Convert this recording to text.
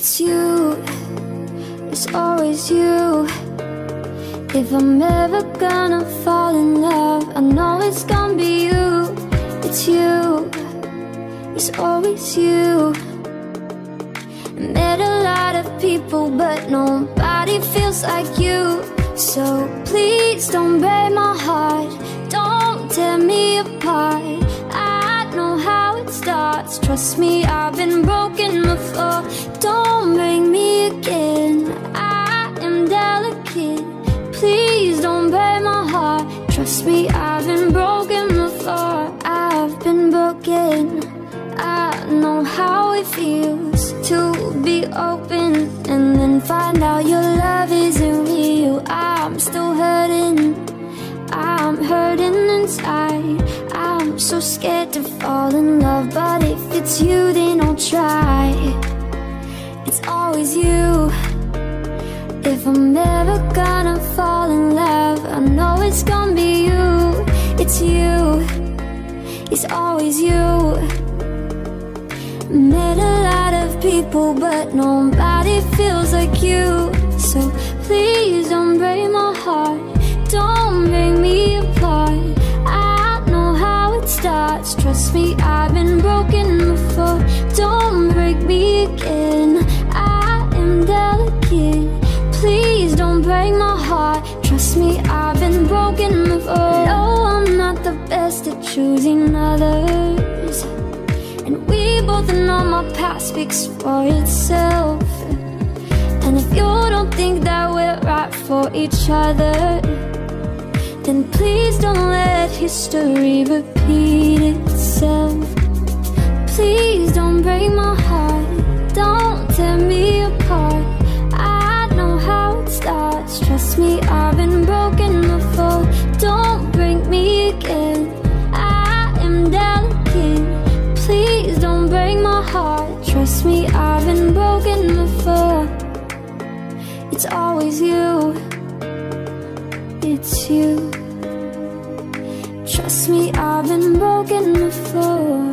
it's you, it's always you. If I'm ever gonna fall in love, I know it's gonna be you. It's you, it's always you. I met a lot of people, but nobody feels like you. So please don't break my heart, don't tear me apart. I know how it starts, trust me, I've been broken before. Don't break me again, I am delicate. Please don't break my heart, trust me, I've been broken before. I've been broken, I know how it feels to be open and then find out your love isn't real. I'm still hurting, I'm hurting inside. I'm so scared to fall in love, but if it's you, then I'll try. It's always you. If I'm ever gonna fall in love, I know it's gonna be you. It's you, it's always you. Met a lot of people, but nobody feels like you. So please don't break my heart, don't break me apart. I know how it starts, trust me, I've been broken before. Don't break me again, I am delicate. Please don't break my heart, trust me, I've been broken before. No, I'm not the best at choosing others, and we both know my past speaks for itself. And if you don't think that we're right for each other, then please don't let history repeat itself. Please don't break my heart, don't tear me apart. I know how it starts, trust me, I've been broken before. Don't break me again, I am delicate. Please don't break my heart, trust me, I've been broken before. It's always you, it's you. Trust me, I've been broken before.